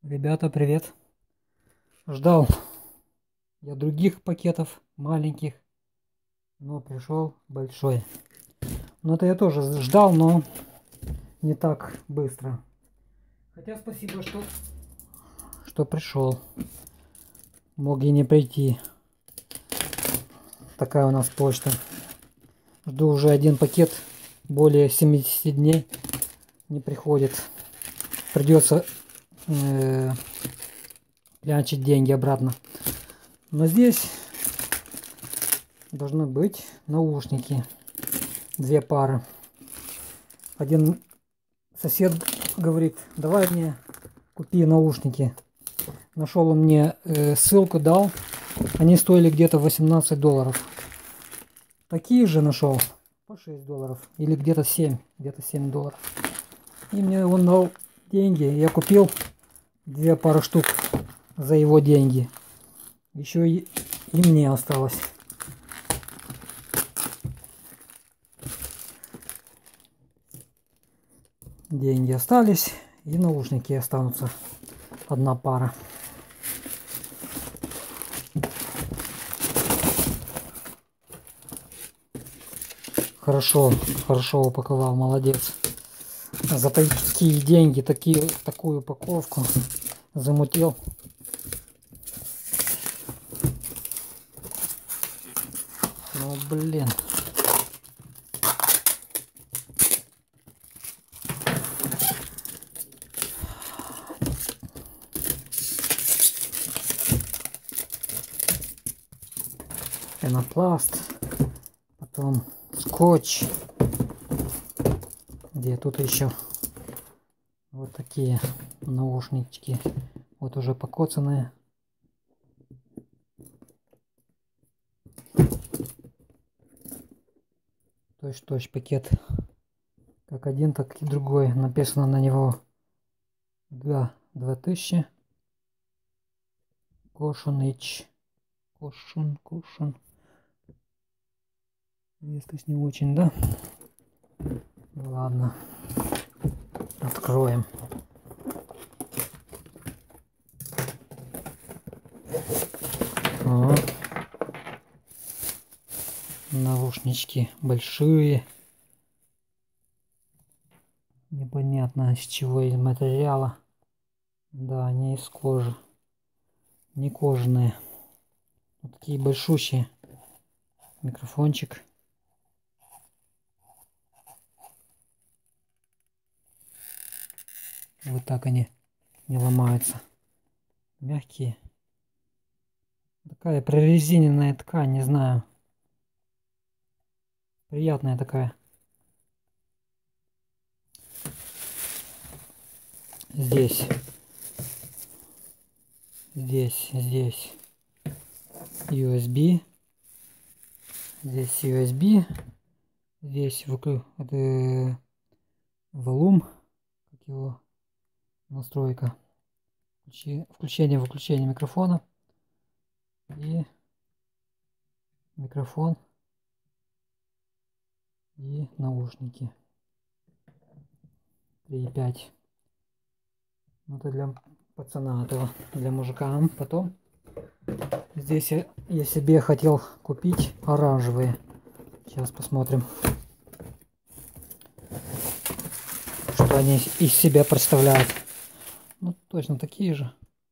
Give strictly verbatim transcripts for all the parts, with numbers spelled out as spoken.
Ребята, привет! Ждал я других пакетов маленьких, но пришел большой. Но это я тоже ждал, но не так быстро. Хотя спасибо, что, что пришел. Мог и не прийти. Такая у нас почта. Жду уже один пакет, более семидесяти дней не приходит. Придется э, клянчить деньги обратно. Но здесь должны быть наушники. Две пары. Один сосед говорит: давай мне купи наушники. Нашел он мне э, ссылку, дал. Они стоили где-то восемнадцать долларов. Такие же нашел по шесть долларов. Или где-то семь. Где-то семь долларов. И мне он дал деньги. Я купил две пары штук за его деньги. Еще и, и мне осталось. Деньги остались. И наушники останутся. Одна пара. Хорошо, хорошо упаковал, молодец. За такие деньги, такие, такую упаковку замутил. Ну блин. Пенопласт, потом скотч, где тут еще вот такие наушнички, вот уже покоцанные. Точь-точь пакет, как один, так и другой. Написано на него га две тысячи, Кошунич, Кошун, Кошун. Если не очень, да? Ладно, откроем. О, наушнички большие. Непонятно из чего, из материала. Да, они из кожи. Не кожаные. Вот такие большущие. Микрофончик. Вот так они не ломаются. Мягкие. Такая прорезиненная ткань, не знаю. Приятная такая. Здесь. Здесь, здесь ю эс би. Здесь ю эс би. Здесь это волум. Как его настройка. Включение-выключение микрофона. И микрофон. И наушники. три и пять. Это для пацана этого, для мужика. Потом здесь я, я себе хотел купить оранжевые. Сейчас посмотрим, что они из себя представляют. Ну, точно такие же.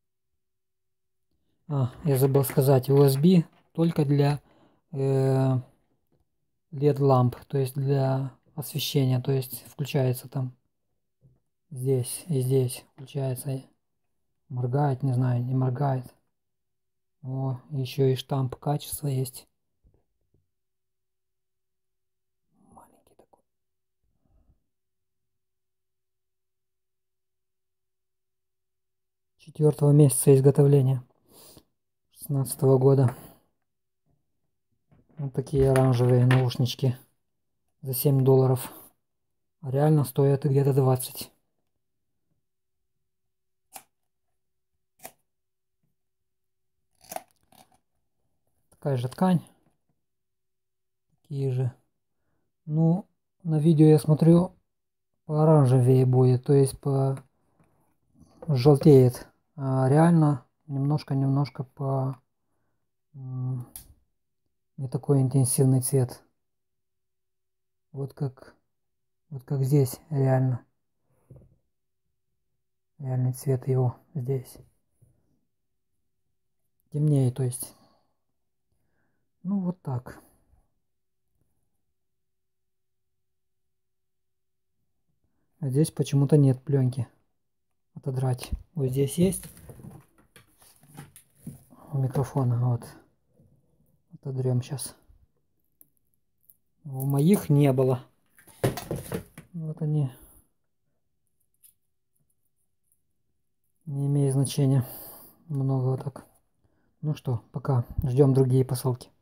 А, я забыл сказать, ю эс би только для э, лед ламп, то есть для освещения, то есть включается там здесь и здесь, включается, моргает, не знаю, не моргает. О, еще и штамп качества есть. Маленький такой. Четвертого месяца изготовления. Шестнадцатого года. Вот такие оранжевые наушнички за семь долларов. А реально стоят где-то двадцать. Такая же ткань. Такие же. Ну, на видео я смотрю, по оранжевее будет, то есть по желтеет А реально немножко-немножко по не такой интенсивный цвет. Вот как вот как здесь реально. Реальный цвет его здесь. Темнее, то есть. Ну вот так. А здесь почему-то нет пленки. Отодрать. Вот здесь есть. У микрофона. Вот. Отодрем сейчас. У моих не было. Вот они. Не имеет значения. Много вот так. Ну что, пока. Ждем другие посылки.